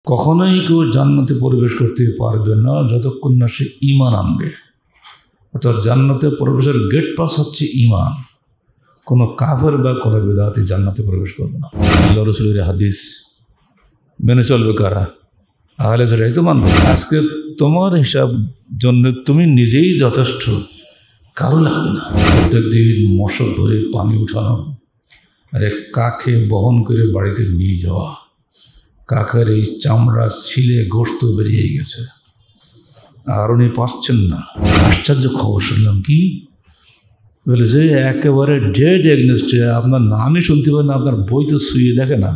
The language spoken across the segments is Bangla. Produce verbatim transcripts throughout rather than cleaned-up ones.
কখনোই কেউ জান্নাতে প্রবেশ করতে পারবে না যতক্ষণ না সে ঈমান আনবে। অর্থাৎ জান্নাতে প্রবেশের গেট পাস হচ্ছে ঈমান। কোনো কাফের বা কোনো বিদআতি জান্নাতে প্রবেশ করবে না। আল্লাহ রাসূলের হাদিস মেনে চলবে কারা? আহলে শরিয়াহ তো মানবে। আজকে তোমার হিসাব জন্য তুমি নিজেই যথেষ্ট, কারো লাগবে না। প্রত্যেকদিন মশক ধরে পানি উঠানো, আর এক কাকে বহন করে বাড়িতে নিয়ে যাওয়া, কাকের এই চামড়া ছিলে গোশত বেরিয়ে গেছে, আর উনি পাচ্ছেন না। আশ্চর্য খবর শুনলাম। কি বলে যে একেবারে ডেড এগনেস্টে, আপনার নামই শুনতে পারেন না, আপনার বই তো শুয়ে দেখে না।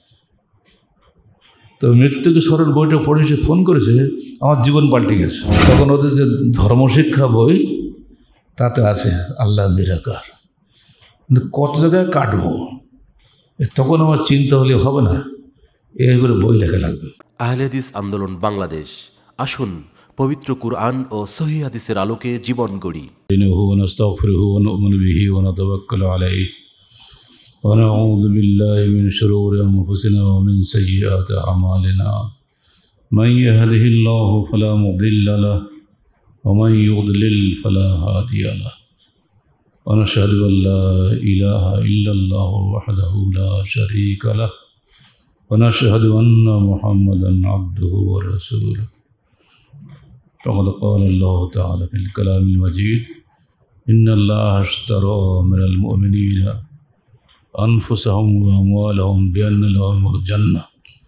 তো মৃত্যুকে স্মরণ বইটা পড়ে সে ফোন করেছে, আমার জীবন পাল্টে গেছে। তখন ওদের যে ধর্মশিক্ষা বই তাতে আছে আল্লাহ নিরাকার, কিন্তু কত জায়গায় কাটবো, তখন আমার চিন্তা হলে হবে না, এই করে বই লেখা লাগবে। আহলে হাদিস আন্দোলন বাংলাদেশ, আসুন পবিত্র কুরআন ও সহিহ হাদিসের আলোকে জীবন গড়ি। নাস্তাগফিরুহু ওয়া নু'মিনু বিহি ওয়া নাতাওয়াক্কালু আলাইহি ওয়া নাউযু বিল্লাহি মিন শুরুরি আনফুসিনা ওয়া মিন সাইয়্যাতি আ'মালিনা। মান ইয়াহদিহিল্লাহু ফালা মুদিল্লা লাহু ওয়া মান ইউদ্লিল ফালা হাদিয়া লাহু। ওয়া নাশহাদু আন লা ইলাহা ইল্লাল্লাহু ওয়াহদাহু লা শারীকা লাহু ওয়া নাশহাদু আন্না মুহাম্মাদান আবদুহু ওয়া রাসূলুহু। فقد قال الله تعالى في الكلام المجيد: إن الله اشترى من المؤمنين أنفسهم وأموالهم بأن لهم الجنة।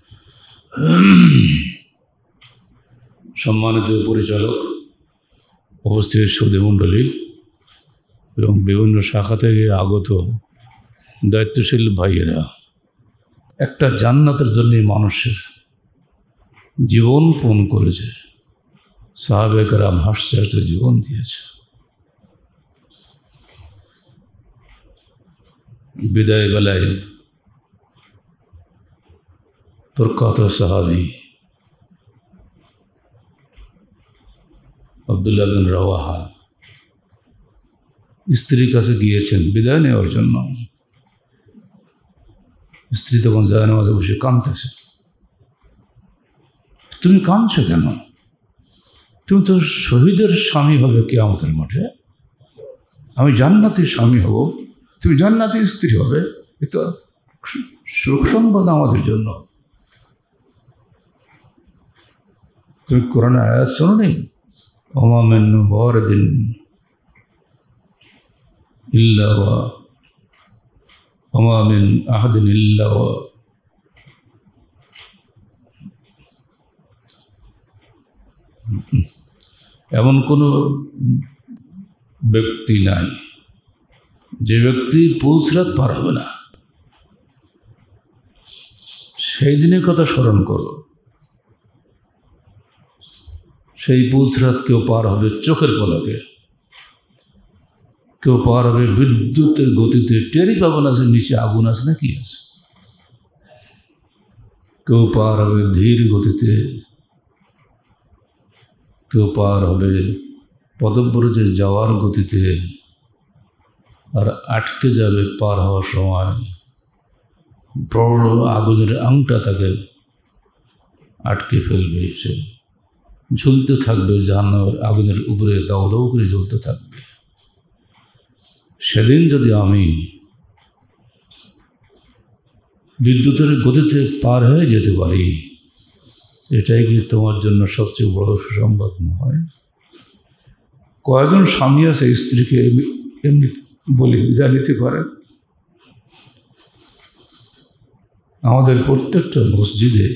সম্মানিত পরিচালক, উপস্থিত সুধী মণ্ডলী এবং বিভিন্ন শাখা থেকে আগত দায়িত্বশীল ভাইয়েরা, একটা জান্নাতের জন্য মানুষের জীবন পণ করেছে। সাহাবে কেরাম হাসতে হাসতে জীবন দিয়েছে। বিদায় বেলায় প্রখ্যাত সাহাবী আব্দুল্লাহ বিন রাওয়াহা স্ত্রীর কাছে গিয়েছেন বিদায় নেওয়ার জন্য। স্ত্রী তখন জানামাজে বসে কাঁদতেছে। তুমি কাঁদছো কেন? তুমি তো শহীদের স্বামী হবে কিয়ামতের মাঠে, আমি জান্নাতের স্বামী হব, তুমি জান্নাতের স্ত্রী হবে। এ তো সুসংবাদ আমাদের জন্য। তুমি কোরআনে আয়াত শোনো নি? ওমা মিন ওয়ারিদিন ইল্লা ওয়া ওমা মিন আহাদিন ইল্লা ওয়া এমন কোনো ব্যক্তি নাই যে ব্যক্তি পুলসিরাত পার হবে না। সেই দিনের কথা স্মরণ করো। সেই পুলসিরাত কেউ পার হবে চোখের পলকে, কেউ পার হবে বিদ্যুতের গতিতে, টেরি পাবে না যে নিচে আগুন আছে না কি আছে। কেউ পার হবে ধীর গতিতে, কেউ পার হবে পদব্রজে যাওয়ার গতিতে, আর আটকে যাবে পার হওয়ার সময়। বড় আগুনের আংটা তাকে আটকে ফেলবে, সে ঝুলতে থাকবে জাহান্নামের আগুনের উপরে, দাউ দাউ করে ঝুলতে থাকবে। সেদিন যদি আমি বিদ্যুতের গতিতে পার হয়ে যেতে পারি, এটাই কি তোমার জন্য সবচেয়ে বড় সুসংবাদ নয়? কয়জন স্বামী আছে স্ত্রীকে এমনি বলে বিদায় নিতে পারে? আমাদের প্রত্যেকটা মসজিদে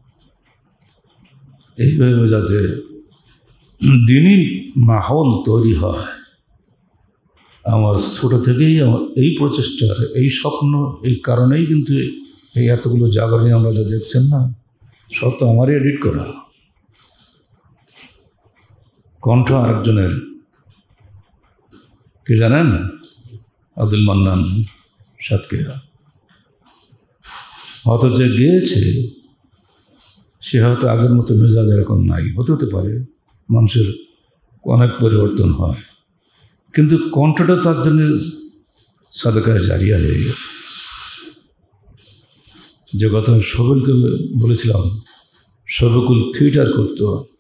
এইভাবে যাতে দিনই মাহল তৈরি হয়, আমার ছোট থেকেই আমার এই প্রচেষ্টার, এই স্বপ্ন, এই কারণেই কিন্তু এই এতগুলো জাগরণে আমরা যা দেখছেন না, সব তো আমারই এডিট করা। কণ্ঠ আরেকজনের, কে জানেন? আব্দুল মান্নান সাতক্ষীরা। হয়তো যে গিয়েছে সে হয়তো আগের মতো মেজাজ এরকম নাই, হতে হতে পারে, মানুষের অনেক পরিবর্তন হয়, কিন্তু কণ্ঠটা তার জন্য সাদাকায় জারিয়া হয়ে গেছে। যে কথা সবলকে বলেছিলাম শফিকুল থিয়েটার করত,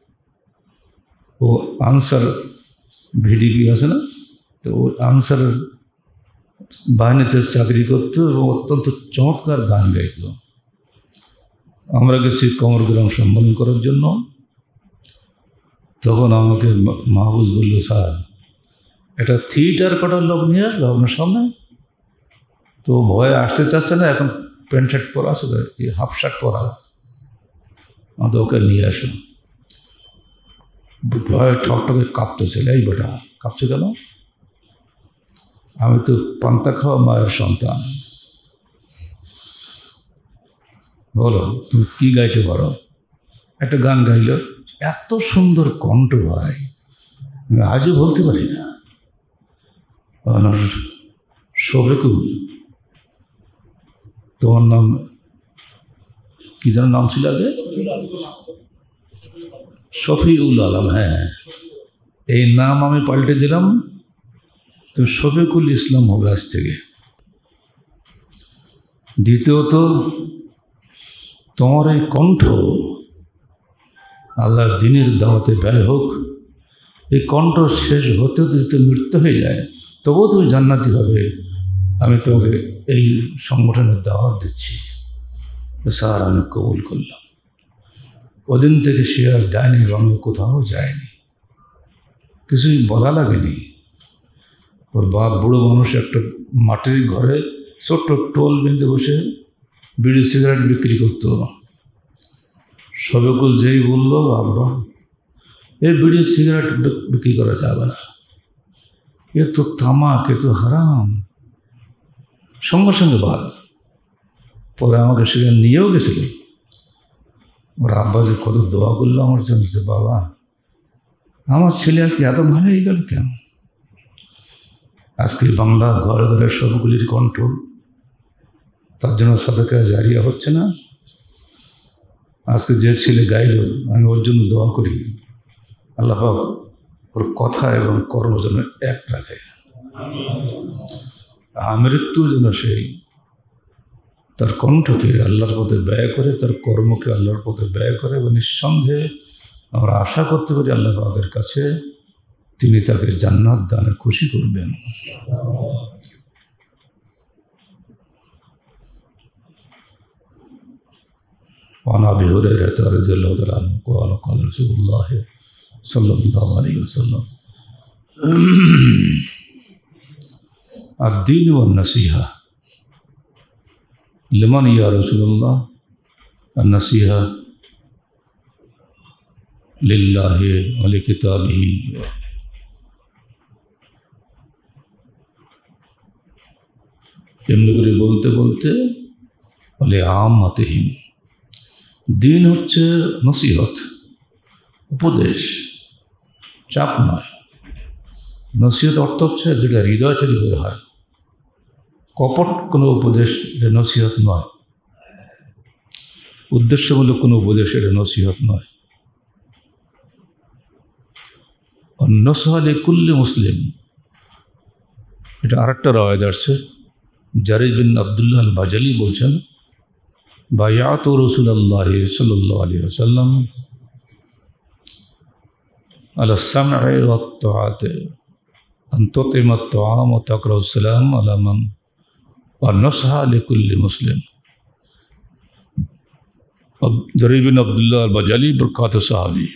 ও আনসার ভিডিপি আছে না, তো ও আনসার বাহিনীতে চাকরি করতো এবং অত্যন্ত চমৎকার গান গাইত। আমরা গেছি কমরগ্রাম সম্মেলন করার জন্য, তখন আমাকে মাহবুজ বলল, স্যার একটা থিয়েটার কটার লোক নিয়ে আসলো আপনার সামনে। তো ভয়ে আসতে চাচ্ছে না, এখন প্যান্ট শার্ট পরা আছে, হাফ শার্ট পরা, আমাদের ওকে নিয়ে আসো। ভয়ে ঠকঠকে কাঁপতেছে, এই বেটা কাঁপছে কেন? আমি তো পান্তা খাওয়া মায়ের সন্তান, বলো তুমি কি গাইতে পারো? একটা গান গাইল, এত সুন্দর কণ্ঠ ভাই, আমি আজও বলতে পারি না। শফিকুল, তোমার নাম কি যেন নাম ছিল আগে? শফিউল আলম। হ্যাঁ, এই নাম আমি পাল্টে দিলাম, তুমি শফিকুল ইসলাম হবে আজ থেকে। দ্বিতীয়ত, তোমার এই কণ্ঠ আল্লাহর দ্বীনের দাওয়াতে ব্যয় হোক, এই কণ্ঠ শেষ হতে যদি মৃত্যু হয়ে যায় তবুও তুমি জান্নাতি হবে, আমি তোমাকে এই সংগঠনের দাওয়াত দিচ্ছি। স্যার আমি কবুল করলাম। ওদিন থেকে সে আর ডাইনি রঙে কোথাও যায়নি, কিছুই বলা লাগেনি। ওর বাপ বুড়ো মানুষ একটা মাটির ঘরে ছোট্ট টোল বেঁধে বসে বিড়ি সিগারেট বিক্রি করতো। শফিকুল যেই বলল, আব্বা এই বিড়ি সিগারেট বিক্রি করা যাবে না, এ তো তামাক, এ তো হারাম, সঙ্গে সঙ্গে বাদ। পরে আমাকে সেখানে নিয়েও গেছিল। ওর আব্বা যে কত দোয়া করলো আমার জন্য, যে বাবা আমার ছেলে আজকে এত ভালো হয়ে গেল কেন? আজকে বাংলা ঘরে ঘরে সবগুলির কণ্ঠ, তার জন্য সাদাকা জারিয়া হচ্ছে না। আজকে যে ছেলে গাইল, আমি ওর জন্য দোয়া করি, আল্লাহ পাক ওর কথা এবং কর্ম যেন এক রাখে, আমৃত্যু যেন সেই তার কণ্ঠকে আল্লাহর পথে ব্যয় করে, তার কর্মকে আল্লাহর পথে ব্যয় করে, এবং নিঃসন্দেহে আমরা আশা করতে পারি আল্লাহ পাকের কাছে তিনি তাকে জান্নাত দানে খুশি করবেন। وعن أبي هريرة رضي الله تعالى عنه قال قال رسول الله صلى الله عليه وسلم الدين والنصيحة لمن يا رسول الله؟ النصيحة لله ولكتابه এমনি করে বলতে বলতে বলে আম্মাতিহিম, দিন হচ্ছে নসিহত, উপদেশ, চাপ নয়। নসিহত অর্থ হচ্ছে যেটা হৃদয় থেকে বের হয়, কপট কোনো উপদেশ এটা নসিহত নয়, উদ্দেশ্যমূলক কোনো উপদেশ এটা নসিহত নয়। নসহা লিকুল্লি মুসলিম, এটা আরেকটা রাওয়ায়াত আসছে। জারির বিন আবদুল্লাহ আল বাজালি বলছেন, বায়াতু রাসূলুল্লাহ সাল্লাল্লাহু আলাইহি ওয়াসাল্লাম আলা সাম'i ওয়াত তাআতি আন তুতিমা আত-তাআম ওয়া তাকরাউ আস-সালাম আলা মান ওয়া নসহা লিকুল্লি মুসলিম। জারির বিন আবদুল্লাহ আল বাজালি প্রখ্যাত সাহাবী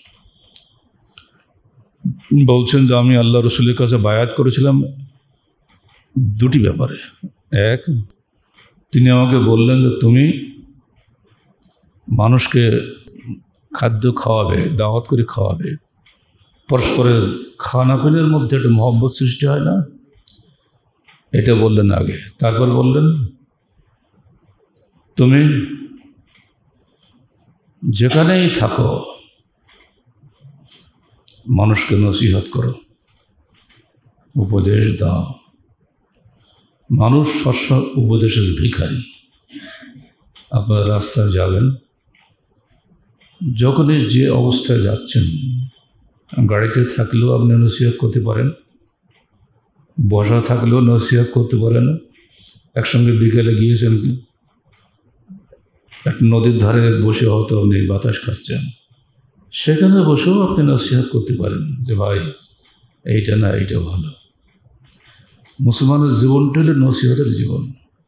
বলছেন যে আমি আল্লাহ রসুলের কাছে বায়াত করেছিলাম দুটি ব্যাপারে। এক, তিনি আমাকে বললেন যে তুমি মানুষকে খাদ্য খাওয়াবে, দাওয়াত করে খাওয়াবে, পরস্পরের খানাপিনের মধ্যে একটা মহব্বত সৃষ্টি হয় না, এটা বললেন আগে। তারপর বললেন তুমি যেখানেই থাকো মানুষকে নসিহত করো, উপদেশ দাও। মানুষ সবসময় উপদেশের ভিখারি। আপনারা রাস্তায় যাবেন, যখনই যে অবস্থায় যাচ্ছেন, গাড়িতে থাকলেও আপনি নসিহত করতে পারেন, বসা থাকলেও নসিহত করতে পারেন। একসঙ্গে বিকেলে গিয়েছেন, এক নদীর ধারে বসে হয়তো আপনি বাতাস খাচ্ছেন, সেখানে বসেও আপনি নসিহত করতে পারেন যে ভাই এইটা না এইটা ভালো। মুসলমানের জীবনটা হলো নসিহতের জীবন।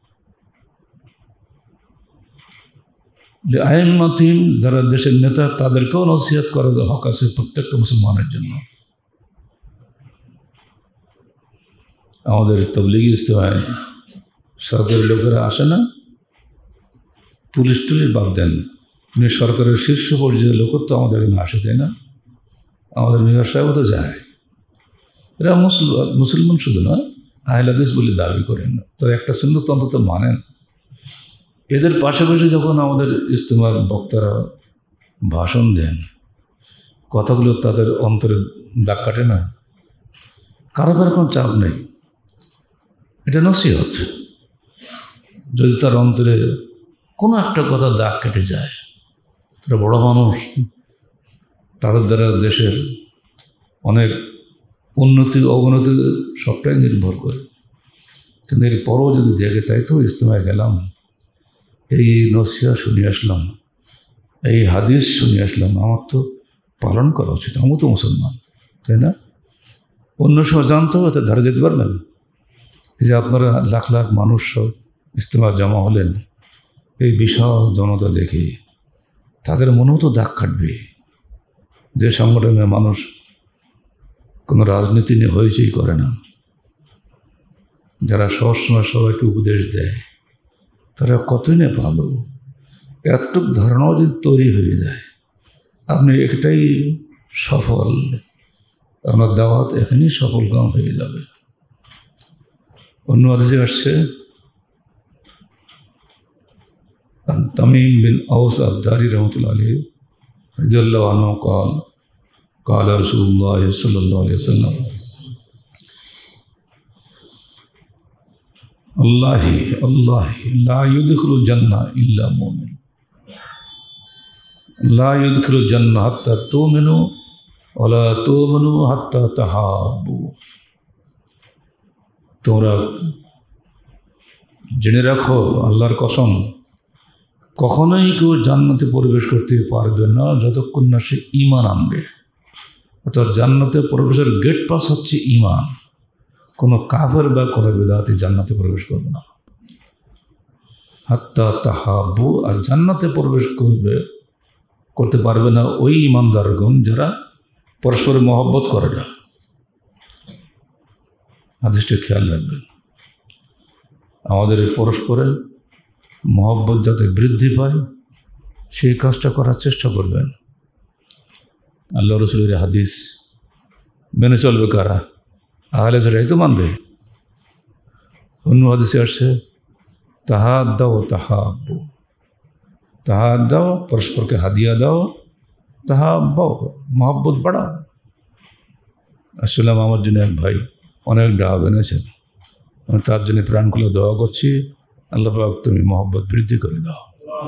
আইম্মাতিম যারা দেশের নেতা, তাদেরকেও নসিহত করার হক আছে প্রত্যেকটা মুসলমানের জন্য। আমাদের তবলিগি ইজতেমায় সরকারি লোকেরা আসে না, পুলিশ টুলিশ বাদ দেন, উনি সরকারের শীর্ষ পর্যায়ের লোকের তো আমাদের এখানে আসে, তাই না? আমাদের মেয়র সাহেবও তো যায়। এরা মুসলমান মুসলমান শুধু না, আহলে হাদিস বলে দাবি করেন, তো একটা সুন্নত অন্তত মানেন। এদের পাশাপাশি যখন আমাদের ইজতেমার বক্তারা ভাষণ দেন, কথাগুলো তাদের অন্তরে দাগ কাটে না, কারো কারো কোনো চাপ নেই, এটা নসিহত। যদি তার অন্তরে কোনো একটা কথা দাগ কেটে যায়, তারা বড় মানুষ, তাদের দ্বারা দেশের অনেক উন্নতি অবনতি সবটাই নির্ভর করে। কিন্তু এরপরও যদি দেখে, তাই তো ইজতেমায় গেলাম, এই নসিহত শুনে আসলাম, এই হাদিস শুনে আসলাম, আমার তো পালন করা উচিত, আমি তো মুসলমান, তাই না? অন্য সময় জানতে হবে, তো ধারে যেতে পারবেন। এই যে আপনারা লাখ লাখ মানুষ সব ইজতেমা জমা হলেন, এই বিশাল জনতা দেখে তাদের মনেও তো দাগ কাটবে। যে সংগঠনের মানুষ কোনো রাজনীতি নিয়ে হইচই করে না, যারা সবসময় সবাইকে উপদেশ দেয়, তারা কতই না ভালো। এতটুকু ধারণাও যদি তৈরি হয়ে যায়, আপনি একটাই সফল, আপনার দাওয়াত এখানেই সফল কাম হয়ে যাবে। অন্য হাদিসে আসছে, তামিম বিন আউস আদ-দারি রাহমাতুল্লাহ আলাইহি রাদিয়াল্লাহু আনহু قال قال رسول الله صلى الله عليه وسلم الله الله لا يدخل الجنة إلا مؤمن لا يدخل الجنة حتى تؤمنوا ولا تؤمنوا حتى تحابوا। তোমরা জেনে রাখো, আল্লাহর কসম, কখনোই কেউ জান্নাতে প্রবেশ করতে পারবে না যতক্ষণ না সে ঈমান আনবে। অর্থাৎ জান্নাতে প্রবেশের গেট পাস হচ্ছে ঈমান। কোনো কাফের বা কোনো বিদআতি জান্নাতে প্রবেশ করবে না। হাত্তা তাহাব্বু, আর জান্নাতে প্রবেশ করবে করতে পারবে না ওই ঈমানদারগণ যারা পরস্পরের মহব্বত করে না। হাদিসটা খেয়াল রাখবেন। আমাদের পরস্পরের মহব্বত যাতে বৃদ্ধি পায়, সেই কাজটা করার চেষ্টা করবেন। আল্লাহ রসুলের হাদিস মেনে চলবে কারা? আহলে যারাই তো মানবে। অন্য হাদিসে আসছে, তাহাদ দাও তাহাব্বু, তাহাদ দাও, পরস্পরকে হাদিয়া দাও, তাহাব্বাও, মহব্বত বাড়াও। আসলে আমার জন্য এক ভাই অনেক ডাব এনেছেন, আমি তার জন্য প্রাণ খুলে দোয়া করছি, আল্লাহ পাক তুমি মহব্বত বৃদ্ধি করে দাও।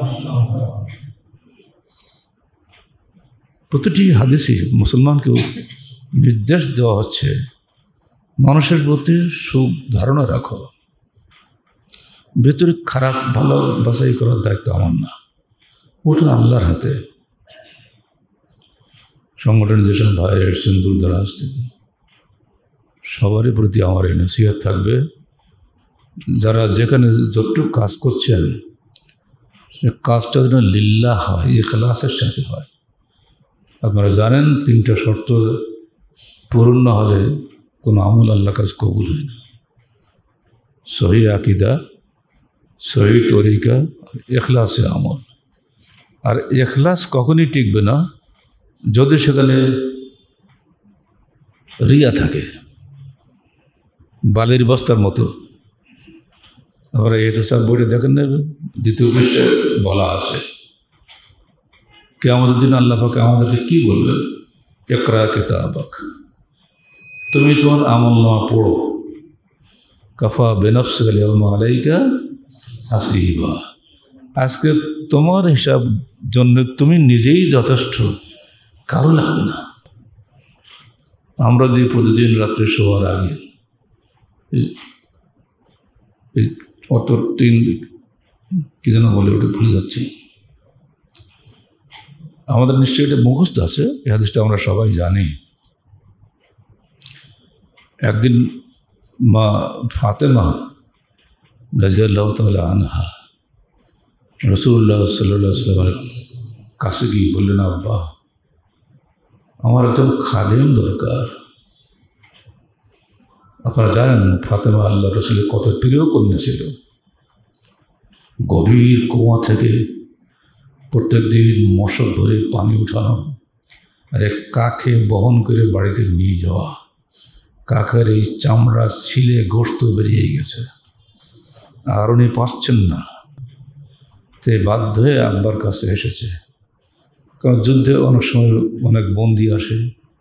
প্রতিটি হাদিসে মুসলমানকেও নির্দেশ দেওয়া হচ্ছে, মানুষের প্রতি সুখ ধারণা রাখো। ভেতরে খারাপ ভালো বাছাই করার দায়িত্ব আমার না, ওটা আল্লাহর হাতে। সংগঠনে যেসব ভাইয়ের এসছেন দূর দরাজ থেকে, সবারই প্রতি আমার এই নসিহত থাকবে, যারা যেখানে যতটুকু কাজ করছেন, সে কাজটা যেন লিল্লাহ হয়, ইখলাসের সাথে হয়। আপনারা জানেন তিনটা শর্ত পূরণ না হলে কোনো আমল আল্লাহ কাজ কবুল হয় না। সহি আকিদা, সহি তরিকা, ইখলাসে আমল। আর ইখলাস কখনই টিকবে না যদি সেখানে রিয়া থাকে, বালির বস্তার মতো। আমরা ইহতিসাব বইটা দেখেন না, দ্বিতীয় পৃষ্ঠে বলা আছে কিয়ামতের দিন আল্লাহ পাক আমাদেরকে কি বলবেন, ইকরা কিতাবাক, তুমি তোমার আমলনামা পড়ো, কাফা বিনাফসিকা আল-ইয়াওমা আলাইকা হাসিবা, আজকে তোমার হিসাব জন্য তুমি নিজেই যথেষ্ট, কারো লাগবে না। আমরা যে প্রতিদিন রাত্রে শোয়ার আগে অত তিন কি যেন বলে ওটা ভুলে যাচ্ছি, আমাদের নিশ্চয়ই এটা মুখস্থ আছে, এই হাদিসটা আমরা সবাই জানি। একদিন মা ফাতেমা রাদিয়াল্লাহু তাআলা আনহা রাসূলুল্লাহ সাল্লাল্লাহু আলাইহি ওয়াসাল্লামের কাছে গিয়ে বললেন, আব্বা আমার একজন খাদেম দরকার। আপনারা জানেন ফাতেমা আল্লাহ রসুলের কত প্রিয় কন্যা ছিল। গভীর কুয়া থেকে প্রত্যেক দিন মশক ধরে পানি উঠানো আর এক কাকে বহন করে বাড়িতে নিয়ে যাওয়া। কাকের এই চামড়া ছিলে গোশত বেরিয়ে গেছে, আর উনি পাচ্ছেন না, তে বাধ্য হয়ে আব্বার কাছে এসেছে। কারণ যুদ্ধে অনেক সময় অনেক বন্দী আসে,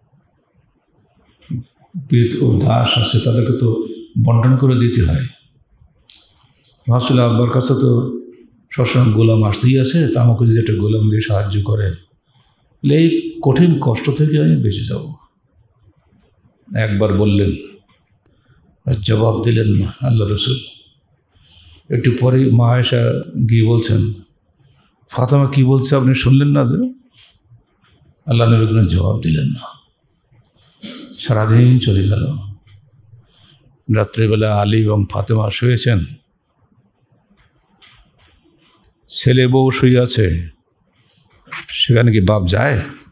পীড়িত ও দাস আসে, তাদেরকে তো বন্টন করে দিতে হয়। ভাবছিল আব্বার কাছে তো সবসময় গোলাম আসতেই আছে, তা আমাকে যদি একটা গোলাম দিয়ে সাহায্য করে, এই কঠিন কষ্ট থেকে আমি বেঁচে যাব। একবার বললেন, জবাব দিলেন না আল্লাহ রসুল। একটু পরেই মা আয়েশা গিয়ে বলছেন, ফাতেমা কি বলছে আপনি শুনলেন না? যে আল্লাহ নবী কোনো জবাব দিলেন না। সারাদিন চলে গেল। রাত্রিবেলা আলী এবং ফাতেমা শুয়েছেন, ছেলে বউ শুয়ে আছে, সেখানে কি বাপ যায়?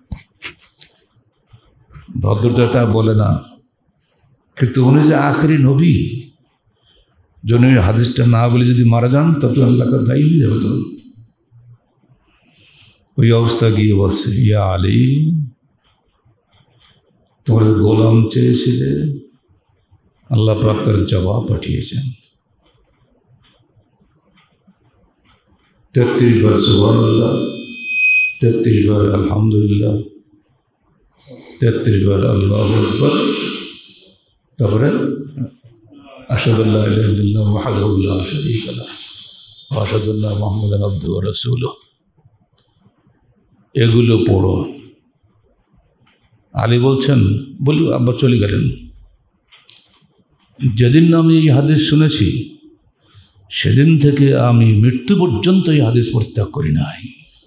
ভদ্রতা বলে না, কিন্তু উনি যে আখেরি নবী, জন্য হাদিসটা না বলে যদি মারা যান তবে আল্লাহকে দায়ী হয়ে যাবে। তো ওই অবস্থা গিয়ে বসছে, ইয়া আলী তোমার গোলাম চেয়েছিলে, আল্লাহ পাক তার জবাব পাঠিয়েছেন। তেত্রিশ বার সুবহানাল্লাহ, তেত্রিশ বার আলহামদুলিল্লাহ, তেত্রিশ বার আল্লাহু আকবার, তারপরে আশহাদু আল্লা ইলাহা ইল্লাল্লাহু ওয়াহদাহু লা শারীকা লাহু ওয়া আশহাদু আন্না মুহাম্মাদান আবদুহু ওয়া রাসূলুহু। এগুলো পড়ো। আলী বলছেন, বলি আব্বা চলে গেলেন। যেদিন আমি এই হাদিস শুনেছি সেদিন থেকে আমি মৃত্যু পর্যন্ত এই হাদিস পরিত্যাগ করি নাই।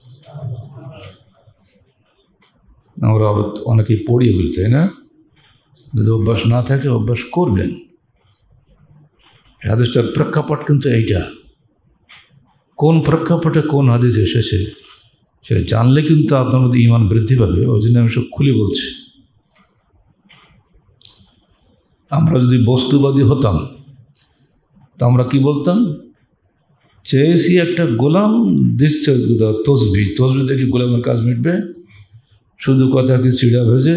আমরা অনেকেই পড়ি এগুলি, তাই না? যদি অভ্যাস না থাকে অভ্যাস করবেন। এই হাদিসটার প্রেক্ষাপট কিন্তু এইটা। কোন প্রেক্ষাপটে কোন হাদিস এসেছে সেটা জানলে কিন্তু আপনার মধ্যে ঈমান বৃদ্ধি পাবে। ওই জন্য আমি সব খুলে বলছি। আমরা যদি বস্তুবাদী হতাম তা আমরা কি বলতাম, চেয়েছি একটা গোলাম, দিচ্ছে তসবি, তসবি দেখি গোলামের কাজ মিটবে, শুধু কথা কি চিড়া ভেজে,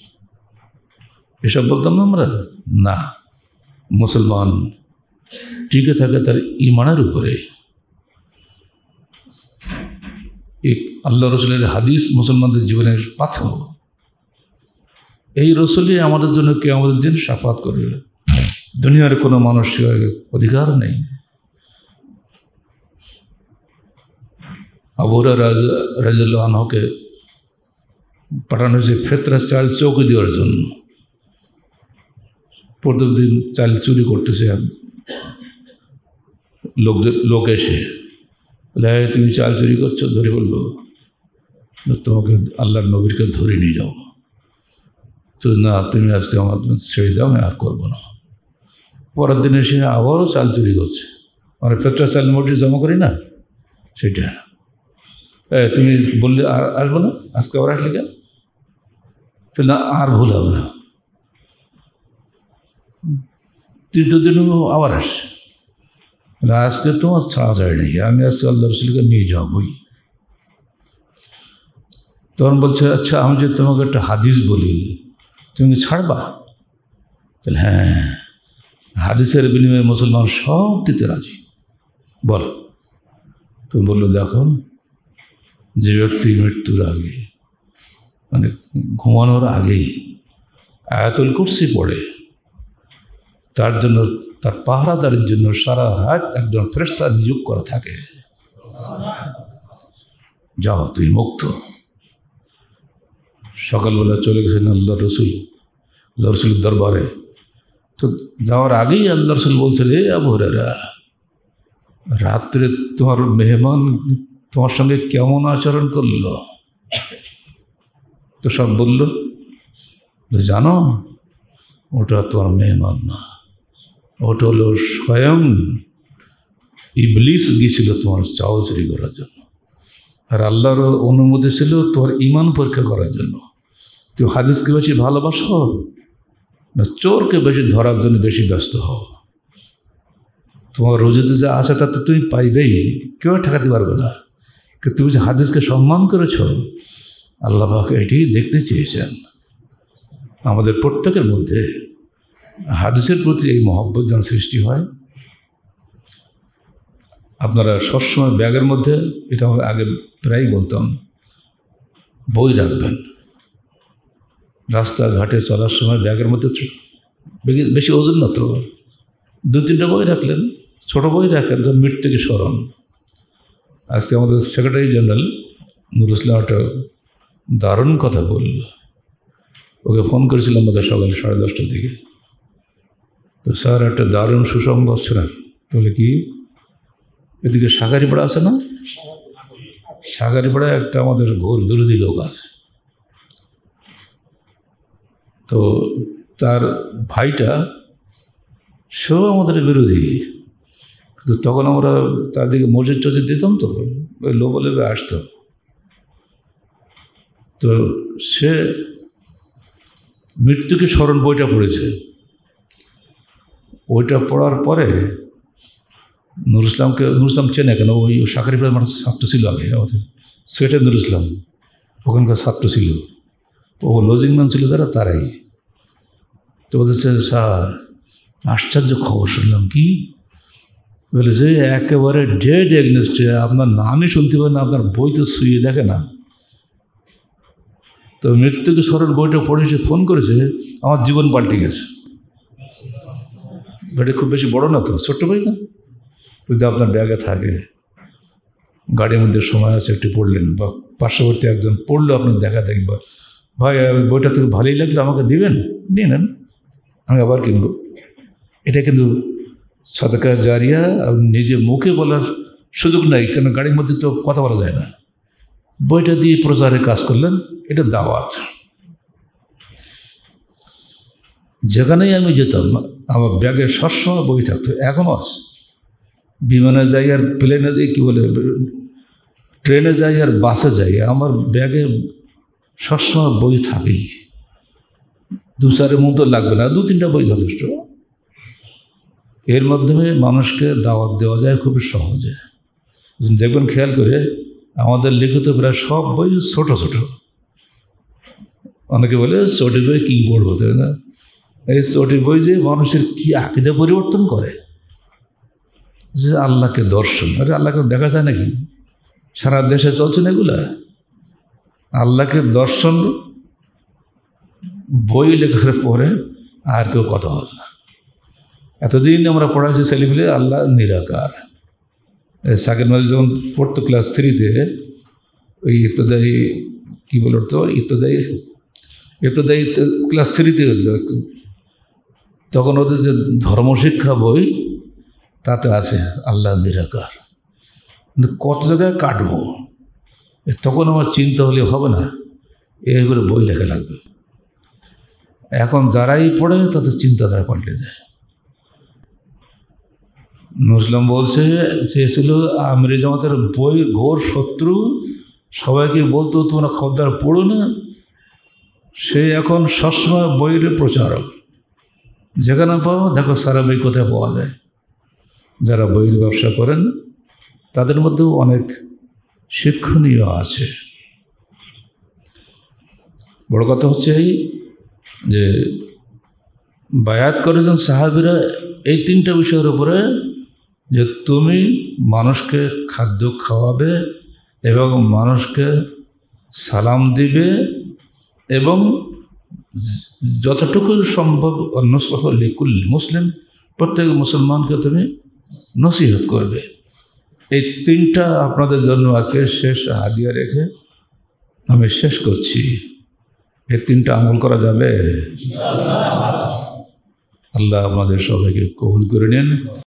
এসব বলতাম না আমরা? না, মুসলমান টিকে থাকে তার ঈমানের উপরে। এক আল্লাহ রসুলের হাদিস মুসলমানদের জীবনের পাথর। এই রসুলই আমাদের জন্য কে আমাদের দিন শাফাত করবে। দুনিয়ার কোনো মানুষের অধিকার নেই। আবু হুরায়রা রাদিয়াল্লাহু আনহুকে পাঠানো হয়েছে ফেতরা চাল চৌকি দেওয়ার জন্য। প্রতিদিন চাল চুরি করতেছে লোকদের লোক এসে বলে, তুমি চাল চুরি করছো, ধরে বললো তোমাকে আল্লাহর নবীরকে ধরে নিয়ে যাও। তো না, তুমি আজকে আমার ছেড়ে দাও, আমি আর করবো না। পরের দিন এসে আবারও চাল চুরি করছে, মানে ফেতরা চাল মোটে জমা করি না সেটা। তুমি বললে আর আসবো না, আজকে আবার আসলে কেন? তো না, আর ভুল হবে না। তৃতীয় দিন আবার আসছে, বলে আজকে তোমার ছাড়া যায় নাকি, আমি আজকে আল্লাহ রসুলকে নিয়ে যাবই। তখন বলছে, আচ্ছা আমি যদি তোমাকে একটা হাদিস বলি তুমি ছাড়বা? তাহলে হ্যাঁ, হাদিসের বিনিময়ে মুসলমান সব দিতে রাজি, বল। তুমি বললো, দেখো, যে ব্যক্তি মৃত্যুর আগে, মানে ঘুমানোর আগেই আয়াতুল কুরসি পড়ে, তার জন্য, তার পাহারাদারের জন্য সারা রাত একজন ফেরেশতা নিয়োগ করা থাকে। যাও, তুই মুক্ত। সকালবেলা চলে গেছেন আল্লাহ রসুল, আল্লাহ রসুলের দরবারে। তো যাওয়ার আগেই আল্লাহ রসুল বলছে, রে আবু হুরায়রা, রাত্রে তোমার মেহমান তোমার সঙ্গে কেমন আচরণ করলো? তো সব বলল, জানো ওটা তোমার মেহমান না, ওটা হলো স্বয়ং ইবলিস গিয়েছিল তোমার চাও চুরি করার জন্য, আর আল্লাহর অনুমতি ছিল তোমার ইমান পরীক্ষা করার জন্য। তুমি হাদিসকে বেশি ভালোবাসো না চোরকে বেশি ধরার জন্য বেশি ব্যস্ত হও? তোমার রোজিতে যা আছে তা তো তুমি পাইবেই, কেউ ঠেকাতে পারবে না। কিন্তু তুমি যে হাদিসকে সম্মান করেছ, আল্লাহ পাক এটি দেখতে চেয়েছেন আমাদের প্রত্যেকের মধ্যে হাদিসের প্রতি এই মহব্বত যেন সৃষ্টি হয়। আপনারা সবসময় ব্যাগের মধ্যে, এটা আগে প্রায় বলতাম, বই রাখবেন। রাস্তাঘাটে চলার সময় ব্যাগের মধ্যে বেশি ওজন না তো, দু তিনটা বই রাখলেন, ছোটো বই রাখেন, ধর মৃত্যু থেকে স্মরণ। আজকে আমাদের সেক্রেটারি জেনারেল নুরুল ইসলাম একটা দারুণ কথা বলল। ওকে ফোন করেছিলাম আমাদের সকালে সাড়ে দশটার দিকে। তো স্যার একটা দারুণ সুসংবাদ ছিলেন। তাহলে কি, এদিকে শাঁখারিপাড়া আছে না, শাঁখারিপাড়ায় একটা আমাদের ঘোর বিরোধী লোক আছে। তো তার ভাইটা সেও আমাদের বিরোধী। কিন্তু তখন আমরা তার দিকে মসজিদ টসজিদ দিতাম, তো ওই লোভে লোভে আসতো। তো সে মৃত্যুকে স্মরণ বইটা পড়েছে। ওইটা পড়ার পরে নুরুল ইসলামকে, নুরুল ইসলাম চেনে কেন, ওই শাঁখারিপাড়ার মানুষ ছাত্র ছিল আগে আমাদের, সেটা নুরুল ইসলাম ওখানকার ছাত্র ছিল, ও লজিংম্যান ছিল যারা, তারাই। তো বলতেছে, স্যার আশ্চর্য খবর শুনলাম। কি বলেছে? একেবারে ডেড এগনেস্টে, আপনার নামই শুনতে পারেন না, আপনার বই তো শুয়ে দেখে না। তো মৃত্যুকে স্মরণ বইটা পড়েছে, ফোন করেছে, আমার জীবন পাল্টে গেছে। বইটা খুব বেশি বড় না তো, ছোট্ট বই না, যদি আপনার ব্যাগে থাকে, গাড়ির মধ্যে সময় আছে একটু পড়লেন, বা পার্শ্ববর্তী একজন পড়লো, আপনার দেখা দেখবা, ভাই বইটা থেকে ভালোই লাগলো, আমাকে দিবেন, নিয়ে নেন, আমি আবার কিনব। এটা কিন্তু সাদাকা জারিয়া, নিজে মুখে বলার সুযোগ নাই, কেন গাড়ির মধ্যে তো কথা বলা যায় না। বইটা দিয়ে প্রচারের কাজ করলেন, এটা দাওয়াত। যেখানেই আমি যেতাম, আমার ব্যাগে সবসময় বই থাকতো। এখনও আছে, বিমানে যাই আর প্লেনে যাই, কী বলে, ট্রেনে যাই আর বাসে যাই, আমার ব্যাগে সবসময় বই থাকেই। দু চারের মতো লাগবে না, দু তিনটা বই যথেষ্ট। এর মাধ্যমে মানুষকে দাওয়াত দেওয়া যায় খুবই সহজে। দেখবেন খেয়াল করে, আমাদের লিখিত প্রায় সব বই ছোট ছোট। অনেকে বলে চটি বই কী পড়বো, তাই না? এই চটি বই যে মানুষের কী আকীদা পরিবর্তন করে, যে আল্লাহকে দর্শন, আরে আল্লাহকে দেখা যায় নাকি? সারা দেশে চলছে না এগুলা। আল্লাহকে দর্শন বই লেখার পরে আর কেউ কথা বল না। এতদিন আমরা পড়াচ্ছি ছেলেমেলে আল্লাহ নিরাকার। সাকির মাঝে যখন পড়তো ক্লাস থ্রিতে, ওই ইত্তদায়ী কী বলো তো, ইত্তদায়ী ইত্তদায়ী ক্লাস থ্রিতে, তখন ওদের যে ধর্মশিক্ষা বই, তাতে আছে আল্লাহ নিরাকার। কিন্তু কত জায়গায় কাটবো, তখন আমার চিন্তা হলে হবে না, এগুলো বই লেখা লাগবে। এখন যারাই পড়ে তাদের চিন্তাধারা পাল্টে যায়। নুরুল ইসলাম বলছে, সে ছিল আমির জামাতের বই ঘোর শত্রু, সবাইকে বলতো তোমরা খবরদার পড়ো না। সে এখন সবসময় বইয়ের প্রচারক। যেখানে পাও দেখো সারা বই কোথায় পাওয়া যায়। যারা বইয়ের ব্যবসা করেন তাদের মধ্যেও অনেক শিক্ষণীয় আছে। বড় কথা হচ্ছে এই যে বায়াত করেছেন সাহাবীরা এই তিনটা বিষয়ের উপরে, যে তুমি মানুষকে খাদ্য খাওয়াবে এবং মানুষকে সালাম দিবে এবং যতটুকু সম্ভব নসহ লিকুল মুসলিম, প্রত্যেক মুসলমানকে তুমি নসিহত করবে। এই তিনটা আপনাদের জন্য আজকে শেষ হাদিয়া রেখে আমি শেষ করছি। এই তিনটা আমল করা যাবে? আল্লাহ আমাদের সবাইকে কবুল করে নেন।